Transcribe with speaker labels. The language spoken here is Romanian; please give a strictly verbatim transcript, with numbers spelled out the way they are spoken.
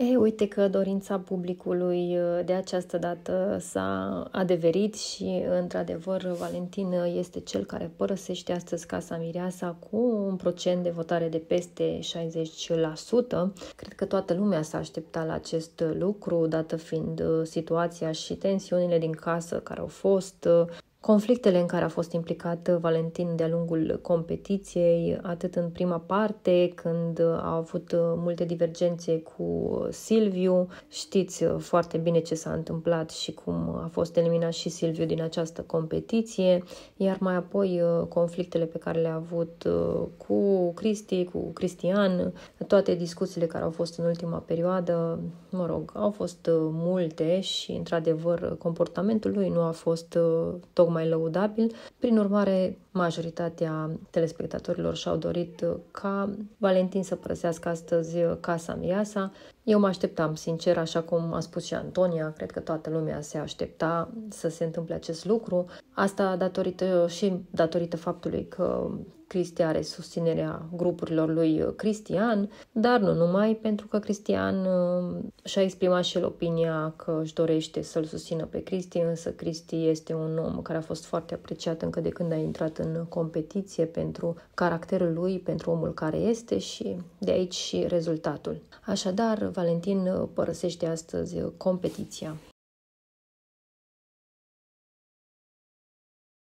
Speaker 1: E, uite că dorința publicului de această dată s-a adeverit și, într-adevăr, Valentin este cel care părăsește astăzi Casa Mireasa cu un procent de votare de peste șaizeci la sută. Cred că toată lumea s-a așteptat la acest lucru, dată fiind situația și tensiunile din casă care au fost, conflictele în care a fost implicat Valentin de-a lungul competiției, atât în prima parte, când a avut multe divergențe cu Silviu. Știți foarte bine ce s-a întâmplat și cum a fost eliminat și Silviu din această competiție, iar mai apoi conflictele pe care le-a avut cu Cristi, cu Cristian, toate discuțiile care au fost în ultima perioadă, mă rog, au fost multe și, într-adevăr, comportamentul lui nu a fost tocmai mai lăudabil. Prin urmare, majoritatea telespectatorilor și-au dorit ca Valentin să părăsească astăzi Casa Mireasa. Eu mă așteptam, sincer, așa cum a spus și Antonia, cred că toată lumea se aștepta să se întâmple acest lucru. Asta datorită și datorită faptului că Cristi are susținerea grupurilor lui Cristian, dar nu numai, pentru că Cristian și-a exprimat și el opinia că își dorește să-l susțină pe Cristi, însă Cristi este un om care a fost foarte apreciat încă de când a intrat în competiție pentru caracterul lui, pentru omul care este și de aici și rezultatul. Așadar, Valentin părăsește astăzi competiția.